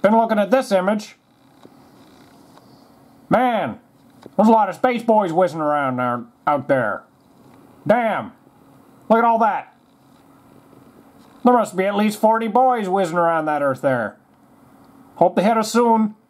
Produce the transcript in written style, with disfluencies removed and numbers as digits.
Been looking at this image. Man, there's a lot of space boys whizzing around out there. Damn. Look at all that. There must be at least 40 boys whizzing around that Earth there. Hope they hit us soon.